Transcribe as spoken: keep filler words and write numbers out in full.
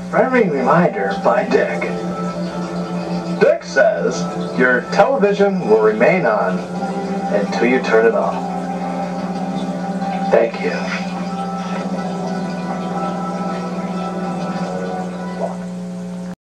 Friendly reminder by Dick. Dick says your television will remain on until you turn it off. Thank you.